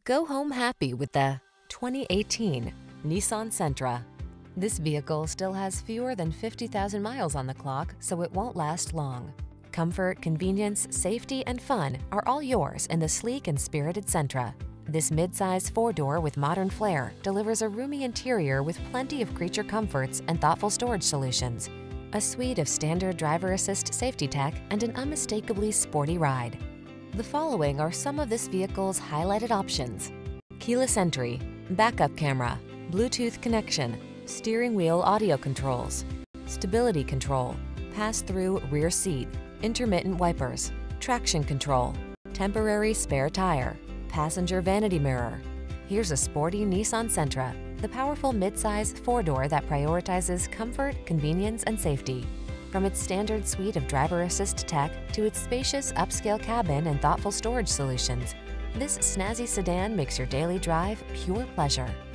Go home happy with the 2018 Nissan Sentra. This vehicle still has fewer than 50,000 miles on the clock, so it won't last long. Comfort, convenience, safety, and fun are all yours in the sleek and spirited Sentra. This midsize four-door with modern flair delivers a roomy interior with plenty of creature comforts and thoughtful storage solutions, a suite of standard driver assist safety tech, and an unmistakably sporty ride. The following are some of this vehicle's highlighted options: keyless entry, backup camera, Bluetooth connection, steering wheel audio controls, stability control, pass-through rear seat, intermittent wipers, traction control, temporary spare tire, passenger vanity mirror. Here's a sporty Nissan Sentra, the powerful midsize four-door that prioritizes comfort, convenience, and safety. From its standard suite of driver assist tech to its spacious upscale cabin and thoughtful storage solutions, this snazzy sedan makes your daily drive pure pleasure.